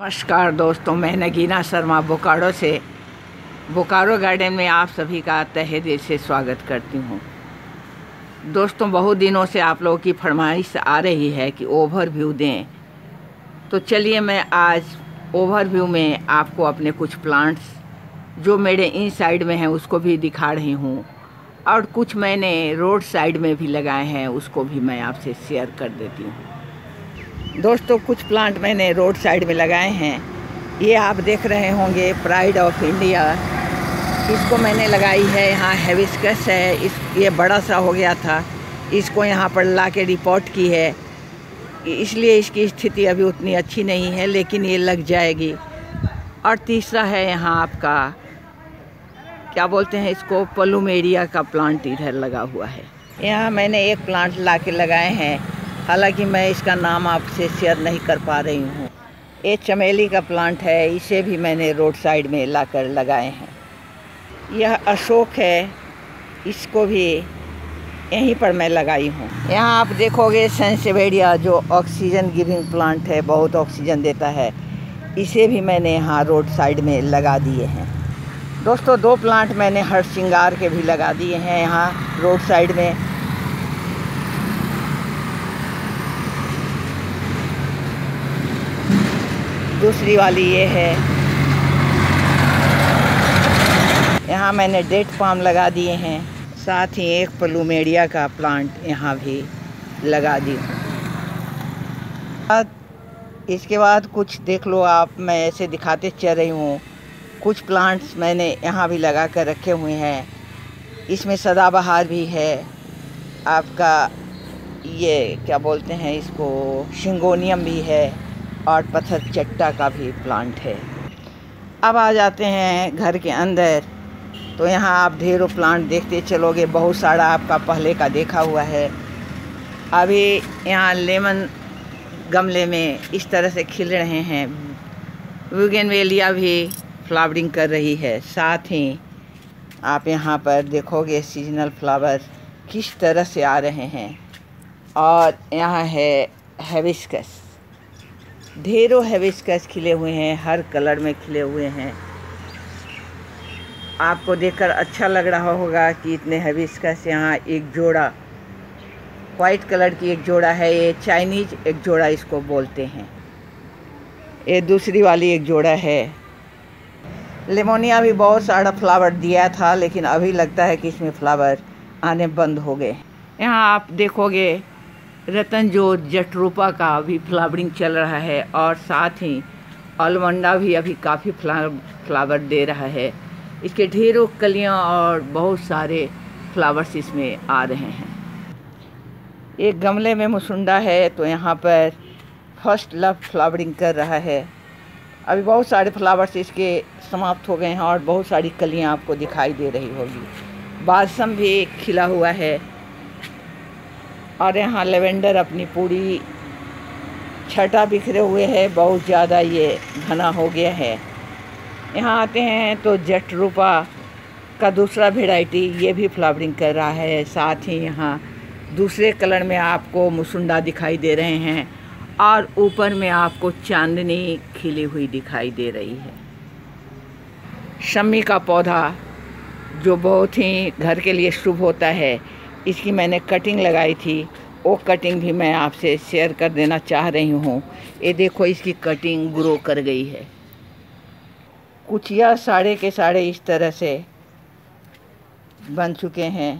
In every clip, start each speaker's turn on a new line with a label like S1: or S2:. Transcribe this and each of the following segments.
S1: नमस्कार दोस्तों, मैं नगीना शर्मा बोकारो से बोकारो गार्डन में आप सभी का तहे दिल से स्वागत करती हूँ। दोस्तों, बहुत दिनों से आप लोगों की फरमाइश आ रही है कि ओवरव्यू दें, तो चलिए मैं आज ओवरव्यू में आपको अपने कुछ प्लांट्स जो मेरे इन साइड में हैं उसको भी दिखा रही हूँ, और कुछ मैंने रोड साइड में भी लगाए हैं उसको भी मैं आपसे शेयर कर देती हूँ। दोस्तों, कुछ प्लांट मैंने रोड साइड में लगाए हैं। ये आप देख रहे होंगे प्राइड ऑफ इंडिया, इसको मैंने लगाई है। यहाँ हिबिस्कस है, ये बड़ा सा हो गया था, इसको यहाँ पर ला के रिपोर्ट की है, इसलिए इसकी स्थिति अभी उतनी अच्छी नहीं है, लेकिन ये लग जाएगी। और तीसरा है यहाँ आपका क्या बोलते हैं इसको, प्लूमेरिया का प्लांट इधर लगा हुआ है। यहाँ मैंने एक प्लांट ला के लगाए हैं, हालांकि मैं इसका नाम आपसे शेयर नहीं कर पा रही हूँ। ये चमेली का प्लांट है, इसे भी मैंने रोड साइड में लाकर लगाए हैं। यह अशोक है, इसको भी यहीं पर मैं लगाई हूँ। यहाँ आप देखोगे सेंसेवेरिया जो ऑक्सीजन गिविंग प्लांट है, बहुत ऑक्सीजन देता है, इसे भी मैंने यहाँ रोड साइड में लगा दिए हैं। दोस्तों, दो प्लांट मैंने हरसिंगार के भी लगा दिए हैं यहाँ रोड साइड में। दूसरी वाली ये है, यहाँ मैंने डेट पाम लगा दिए हैं, साथ ही एक प्लूमेरिया का प्लांट यहाँ भी लगा दी। इसके बाद कुछ देख लो आप, मैं ऐसे दिखाते चल रही हूँ। कुछ प्लांट्स मैंने यहाँ भी लगा कर रखे हुए हैं। इसमें सदाबहार भी है, आपका ये क्या बोलते हैं इसको, शिंगोनियम भी है, और पत्थर चट्टा का भी प्लांट है। अब आ जाते हैं घर के अंदर, तो यहाँ आप ढेरों प्लांट देखते चलोगे, बहुत सारा आपका पहले का देखा हुआ है। अभी यहाँ लेमन गमले में इस तरह से खिल रहे हैं, बुगेनवेलिया भी फ्लावरिंग कर रही है। साथ ही आप यहाँ पर देखोगे सीजनल फ्लावर किस तरह से आ रहे हैं। और यहाँ है हिबिस्कस, ढेरों हिबिस्कस खिले हुए हैं, हर कलर में खिले हुए हैं। आपको देखकर अच्छा लग रहा होगा कि इतने हिबिस्कस। यहाँ एक जोड़ा वाइट कलर की एक जोड़ा है, ये चाइनीज एक जोड़ा इसको बोलते हैं। ये दूसरी वाली एक जोड़ा है। लेमोनिया भी बहुत सारा फ्लावर दिया था, लेकिन अभी लगता है कि इसमें फ्लावर आने बंद हो गए। यहाँ आप देखोगे रतन जो जटरूपा का भी फ्लावरिंग चल रहा है, और साथ ही अलमंडा भी अभी काफ़ी फ्लावर दे रहा है। इसके ढेरों कलियां और बहुत सारे फ्लावर्स इसमें आ रहे हैं। एक गमले में मुसुंडा है, तो यहाँ पर फर्स्ट लव फ्लावरिंग कर रहा है। अभी बहुत सारे फ्लावर्स इसके समाप्त हो गए हैं, और बहुत सारी कलियां आपको दिखाई दे रही होगी। बालसम भी खिला हुआ है, और यहाँ लेवेंडर अपनी पूरी छटा बिखरे हुए है, बहुत ज़्यादा ये घना हो गया है। यहाँ आते हैं तो जटरूपा का दूसरा वेराइटी, ये भी फ्लावरिंग कर रहा है। साथ ही यहाँ दूसरे कलर में आपको मुसुंडा दिखाई दे रहे हैं, और ऊपर में आपको चांदनी खिली हुई दिखाई दे रही है। शम्मी का पौधा जो बहुत ही घर के लिए शुभ होता है, इसकी मैंने कटिंग लगाई थी, वो कटिंग भी मैं आपसे शेयर कर देना चाह रही हूँ। ये देखो, इसकी कटिंग ग्रो कर गई है। कुचिया सारे के सारे इस तरह से बन चुके हैं।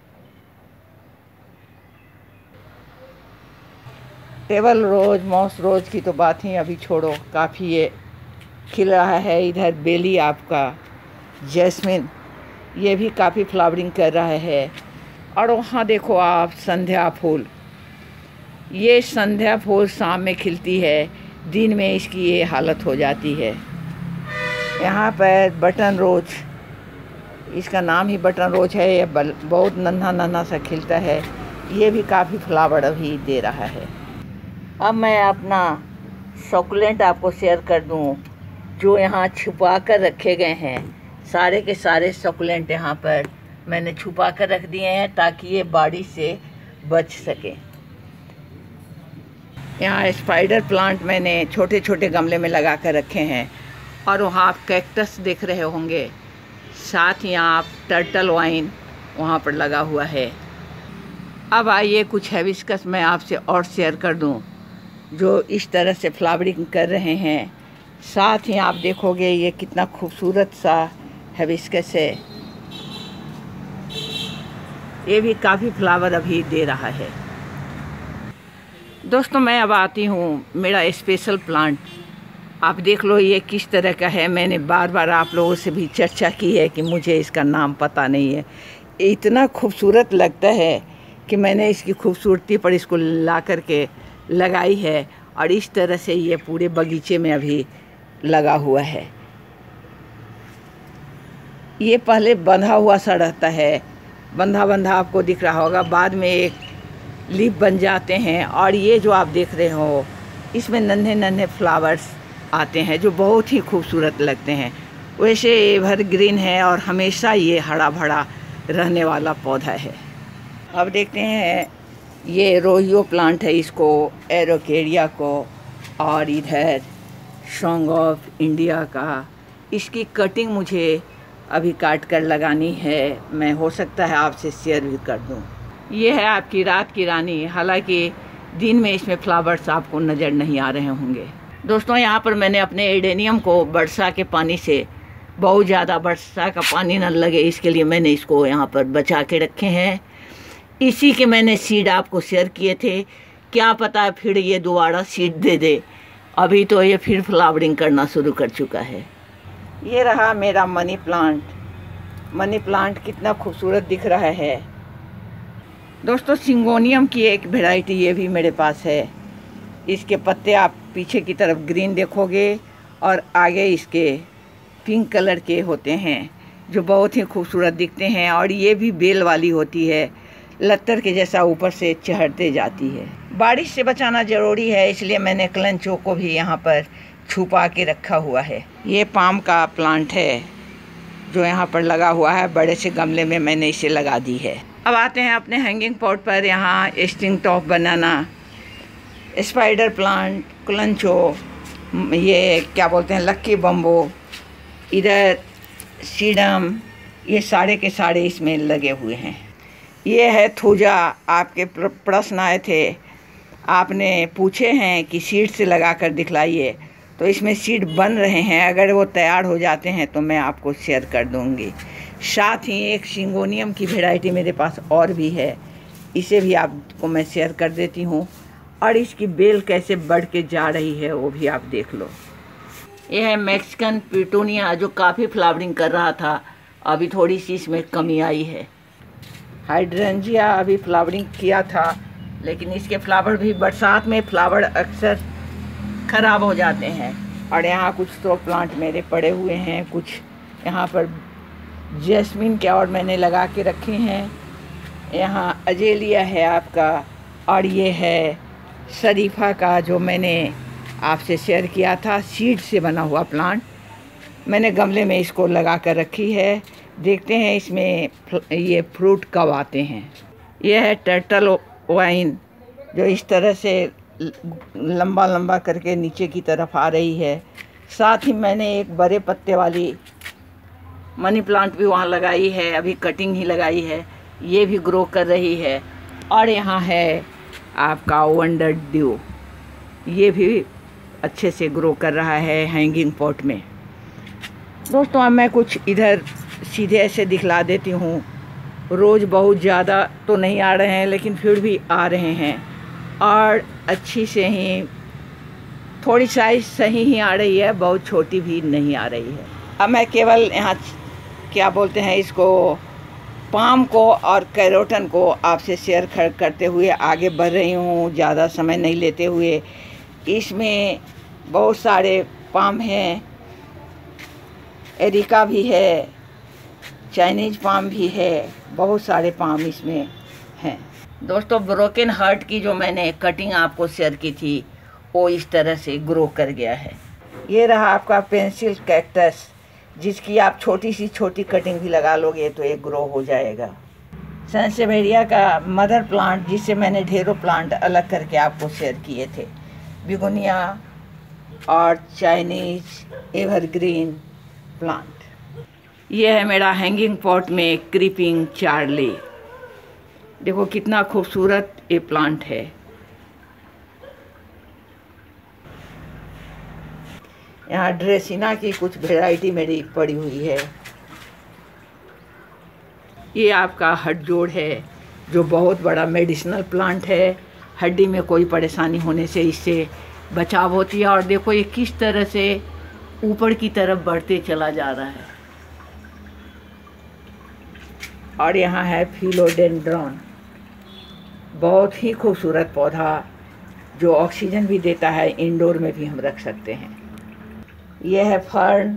S1: टेबल रोज, मॉस रोज की तो बात ही अभी छोड़ो, काफ़ी ये खिल रहा है। इधर बेली आपका जैस्मिन, ये भी काफ़ी फ्लावरिंग कर रहा है। और वहाँ देखो आप संध्या फूल, ये संध्या फूल शाम में खिलती है, दिन में इसकी ये हालत हो जाती है। यहाँ पर बटन रोज, इसका नाम ही बटन रोज है, ये बहुत नन्हा नन्हा सा खिलता है, ये भी काफ़ी फ्लावर अभी दे रहा है। अब मैं अपना सकुलेंट आपको शेयर कर दूँ, जो यहाँ छुपा कर रखे गए हैं। सारे के सारे सकुलेंट यहाँ पर मैंने छुपा कर रख दिए हैं, ताकि ये बारिश से बच सके। यहाँ स्पाइडर प्लांट मैंने छोटे छोटे गमले में लगा कर रखे हैं, और वहाँ आप कैक्टस देख रहे होंगे, साथ ही यहाँ आप टर्टल वाइन वहाँ पर लगा हुआ है। अब आइए कुछ हिबिस्कस मैं आपसे और शेयर कर दूँ जो इस तरह से फ्लावरिंग कर रहे हैं। साथ ही आप देखोगे ये कितना खूबसूरत सा हिबिस्कस है, ये भी काफ़ी फ्लावर अभी दे रहा है। दोस्तों मैं अब आती हूँ मेरा स्पेशल प्लांट। आप देख लो ये किस तरह का है। मैंने बार बार आप लोगों से भी चर्चा की है कि मुझे इसका नाम पता नहीं है। इतना खूबसूरत लगता है कि मैंने इसकी खूबसूरती पर इसको ला कर के लगाई है, और इस तरह से ये पूरे बगीचे में अभी लगा हुआ है। ये पहले बंधा हुआ सा रहता है, बंधा बंधा आपको दिख रहा होगा, बाद में एक लीफ बन जाते हैं, और ये जो आप देख रहे हो इसमें नन्हे नन्हे फ्लावर्स आते हैं जो बहुत ही खूबसूरत लगते हैं। वैसे एवरग्रीन है और हमेशा ये हरा भरा रहने वाला पौधा है। अब देखते हैं ये रोहियो प्लांट है, इसको एरोकेरिया को, और इधर सॉन्ग ऑफ इंडिया का। इसकी कटिंग मुझे अभी काट कर लगानी है, मैं हो सकता है आपसे शेयर भी कर दूं। ये है आपकी रात की रानी। हालांकि दिन में इसमें फ्लावर्स आपको नज़र नहीं आ रहे होंगे। दोस्तों यहाँ पर मैंने अपने एडेनियम को वर्षा के पानी से, बहुत ज़्यादा वर्षा का पानी न लगे इसके लिए मैंने इसको यहाँ पर बचा के रखे हैं। इसी के मैंने सीड आपको शेयर किए थे, क्या पता फिर ये दोबारा सीड दे दे। अभी तो ये फिर फ्लावरिंग करना शुरू कर चुका है। ये रहा मेरा मनी प्लांट। मनी प्लांट कितना खूबसूरत दिख रहा है। दोस्तों सिंगोनियम की एक वैरायटी ये भी मेरे पास है। इसके पत्ते आप पीछे की तरफ ग्रीन देखोगे और आगे इसके पिंक कलर के होते हैं जो बहुत ही खूबसूरत दिखते हैं, और ये भी बेल वाली होती है, लत्तर के जैसा ऊपर से चढ़ते जाती है। बारिश से बचाना ज़रूरी है, इसलिए मैंने क्लंचो को भी यहाँ पर छुपा के रखा हुआ है। ये पाम का प्लांट है जो यहाँ पर लगा हुआ है, बड़े से गमले में मैंने इसे लगा दी है। अब आते हैं अपने हैंगिंग पॉट पर। यहाँ string top banana, spider plant, kalanchoe, ये क्या बोलते हैं लक्की बम्बो, इधर सीडम, ये सारे के सारे इसमें लगे हुए हैं। ये है थूजा। आपके प्रश्न आए थे, आपने पूछे हैं कि सीड से लगा कर दिखलाइए, तो इसमें सीड बन रहे हैं। अगर वो तैयार हो जाते हैं तो मैं आपको शेयर कर दूंगी। साथ ही एक सिंगोनियम की वैरायटी मेरे पास और भी है, इसे भी आपको मैं शेयर कर देती हूँ, और इसकी बेल कैसे बढ़ के जा रही है वो भी आप देख लो। ये है मैक्सिकन पिटूनिया जो काफ़ी फ्लावरिंग कर रहा था, अभी थोड़ी सी इसमें कमी आई है। हाइड्रेंजिया अभी फ्लावरिंग किया था, लेकिन इसके फ्लावर भी बरसात में फ्लावर अक्सर ख़राब हो जाते हैं। और यहाँ कुछ तो प्लांट मेरे पड़े हुए हैं, कुछ यहाँ पर जैस्मिन के और मैंने लगा के रखे हैं। यहाँ अजेलिया है आपका, और ये है शरीफा का जो मैंने आपसे शेयर किया था, सीड से बना हुआ प्लांट। मैंने गमले में इसको लगा कर रखी है, देखते हैं इसमें ये फ्रूट कब आते हैं। यह है टर्टल वाइन जो इस तरह से लंबा लंबा करके नीचे की तरफ आ रही है। साथ ही मैंने एक बड़े पत्ते वाली मनी प्लांट भी वहाँ लगाई है, अभी कटिंग ही लगाई है, ये भी ग्रो कर रही है। और यहाँ है आपका वंडर ड्यू, ये भी अच्छे से ग्रो कर रहा है हैंगिंग पॉट में। दोस्तों अब मैं कुछ इधर सीधे ऐसे दिखला देती हूँ। रोज़ बहुत ज़्यादा तो नहीं आ रहे हैं, लेकिन फिर भी आ रहे हैं, और अच्छी से ही थोड़ी साइज सही ही आ रही है, बहुत छोटी भी नहीं आ रही है। अब मैं केवल यहाँ क्या बोलते हैं इसको, पाम को और कैरोटन को आपसे शेयर करते हुए आगे बढ़ रही हूँ, ज़्यादा समय नहीं लेते हुए। इसमें बहुत सारे पाम हैं, एरिका भी है, चाइनीज पाम भी है, बहुत सारे पाम इसमें हैं। दोस्तों ब्रोकन हार्ट की जो मैंने कटिंग आपको शेयर की थी वो इस तरह से ग्रो कर गया है। ये रहा आपका पेंसिल कैक्टस, जिसकी आप छोटी सी छोटी कटिंग भी लगा लोगे तो ये ग्रो हो जाएगा। सैंसेवेरिया का मदर प्लांट, जिससे मैंने ढेरों प्लांट अलग करके आपको शेयर किए थे, बिगोनिया और चाइनीज एवरग्रीन प्लांट। यह है मेरा हैंगिंग पॉट में क्रीपिंग चार्ली। देखो कितना खूबसूरत ये प्लांट है। यहाँ ड्रेसिना की कुछ वैरायटी मेरी पड़ी हुई है। ये आपका हड्डजोड़ है जो बहुत बड़ा मेडिसिनल प्लांट है। हड्डी में कोई परेशानी होने से इससे बचाव होती है। और देखो ये किस तरह से ऊपर की तरफ बढ़ते चला जा रहा है। और यहाँ है फिलोडेंड्रॉन, बहुत ही खूबसूरत पौधा जो ऑक्सीजन भी देता है, इंडोर में भी हम रख सकते हैं। यह है फर्न,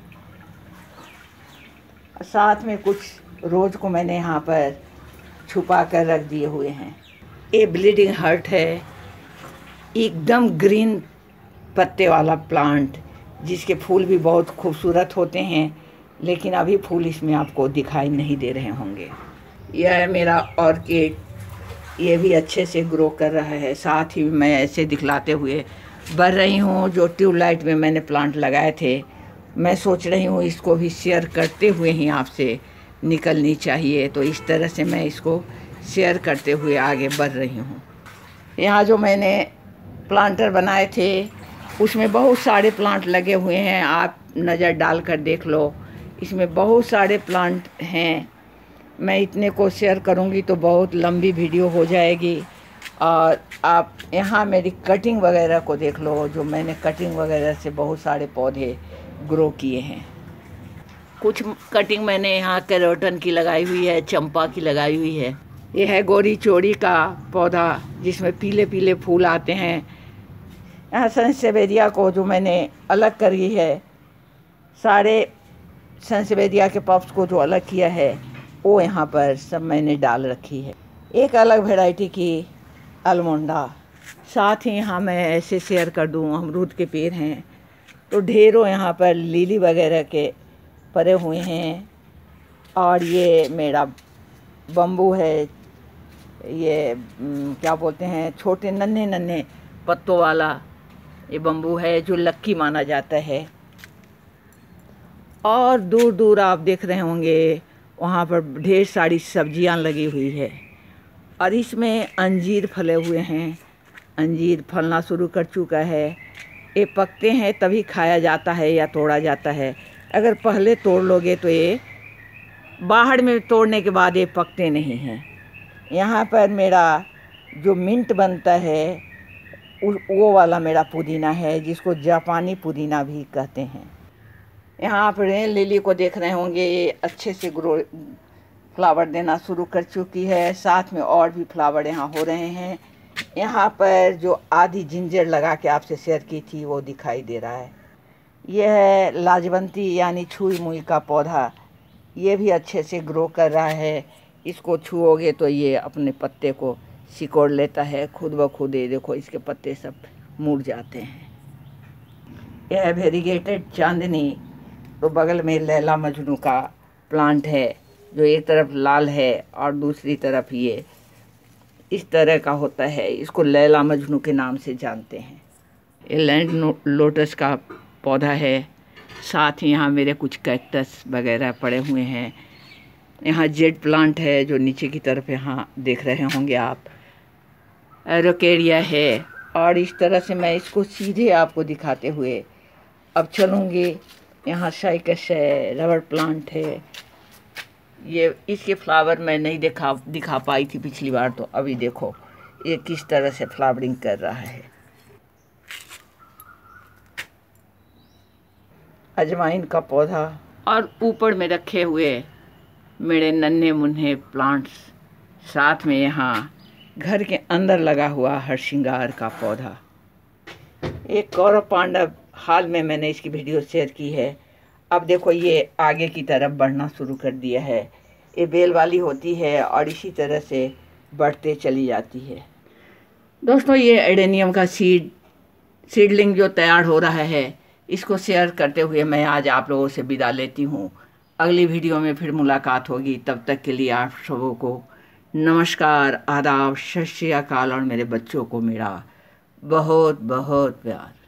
S1: साथ में कुछ रोज को मैंने यहाँ पर छुपा कर रख दिए हुए हैं। ये ब्लीडिंग हार्ट है, एकदम ग्रीन पत्ते वाला प्लांट जिसके फूल भी बहुत खूबसूरत होते हैं, लेकिन अभी फूल इसमें आपको दिखाई नहीं दे रहे होंगे। यह है मेरा ऑर्किड, ये भी अच्छे से ग्रो कर रहा है। साथ ही मैं ऐसे दिखलाते हुए बढ़ रही हूँ। जो ट्यूबलाइट में मैंने प्लांट लगाए थे, मैं सोच रही हूँ इसको भी शेयर करते हुए ही आपसे निकलनी चाहिए। तो इस तरह से मैं इसको शेयर करते हुए आगे बढ़ रही हूँ। यहाँ जो मैंने प्लांटर बनाए थे उसमें बहुत सारे प्लांट लगे हुए हैं। आप नज़र डाल कर देख लो, इसमें बहुत सारे प्लांट हैं। मैं इतने को शेयर करूँगी तो बहुत लंबी वीडियो हो जाएगी। और आप यहाँ मेरी कटिंग वगैरह को देख लो, जो मैंने कटिंग वगैरह से बहुत सारे पौधे ग्रो किए हैं। कुछ कटिंग मैंने यहाँ कैरोटन की लगाई हुई है, चंपा की लगाई हुई है। ये है गोरी चोड़ी का पौधा जिसमें पीले पीले फूल आते हैं। यहाँ सनसेवेरिया को जो मैंने अलग करी है, सारे सनसेवेरिया के पप्स को जो अलग किया है वो यहाँ पर सब मैंने डाल रखी है। एक अलग वैरायटी की अलमोंडा। साथ ही यहाँ मैं ऐसे शेयर कर दूँ, अमरूद के पेड़ हैं तो ढेरों यहाँ पर लिली वगैरह के पड़े हुए हैं। और ये मेरा बम्बू है, ये क्या बोलते हैं, छोटे नन्हे नन्हे पत्तों वाला ये बम्बू है जो लक्की माना जाता है। और दूर दूर आप देख रहे होंगे वहाँ पर ढेर सारी सब्जियाँ लगी हुई है। और इसमें अंजीर फले हुए हैं, अंजीर फलना शुरू कर चुका है। ये पकते हैं तभी खाया जाता है या तोड़ा जाता है। अगर पहले तोड़ लोगे तो ये बाहर में तोड़ने के बाद ये पकते नहीं हैं। यहाँ पर मेरा जो मिंट बनता है वो वाला मेरा पुदीना है, जिसको जापानी पुदीना भी कहते हैं। यहाँ आप रेन लिली को देख रहे होंगे, ये अच्छे से ग्रो फ्लावर देना शुरू कर चुकी है। साथ में और भी फ्लावर यहाँ हो रहे हैं। यहाँ पर जो आधी जिंजर लगा के आपसे शेयर की थी वो दिखाई दे रहा है। यह है लाजवंती यानी छुई मुई का पौधा, ये भी अच्छे से ग्रो कर रहा है। इसको छुओगे तो ये अपने पत्ते को सिकोड़ लेता है खुद ब खुद। ये देखो इसके पत्ते सब मुड़ जाते हैं। यह है वेरीगेटेड चांदनी, तो बगल में लैला मजनू का प्लांट है जो एक तरफ लाल है और दूसरी तरफ ये इस तरह का होता है। इसको लैला मजनू के नाम से जानते हैं। ये लैंड लोटस का पौधा है। साथ ही यहाँ मेरे कुछ कैक्टस वगैरह पड़े हुए हैं। यहाँ जेड प्लांट है जो नीचे की तरफ यहाँ देख रहे होंगे आप। एरोकेरिया है। और इस तरह से मैं इसको सीधे आपको दिखाते हुए अब चलूँगी। यहाँ साइकस है, रबर प्लांट है। ये इसके फ्लावर मैं नहीं दिखा पाई थी पिछली बार, तो अभी देखो ये किस तरह से फ्लावरिंग कर रहा है। अजवाइन का पौधा। और ऊपर में रखे हुए मेरे नन्हे मुन्ने प्लांट्स। साथ में यहाँ घर के अंदर लगा हुआ हरसिंगार का पौधा। एक कौरव पांडव, हाल में मैंने इसकी वीडियो शेयर की है। अब देखो ये आगे की तरफ बढ़ना शुरू कर दिया है। ये बेल वाली होती है और इसी तरह से बढ़ते चली जाती है। दोस्तों ये एडेनियम का सीडलिंग जो तैयार हो रहा है, इसको शेयर करते हुए मैं आज आप लोगों से विदा लेती हूँ। अगली वीडियो में फिर मुलाकात होगी। तब तक के लिए आप सबों को नमस्कार, आदाब, सत श्री अकाल और मेरे बच्चों को मेरा बहुत बहुत प्यार।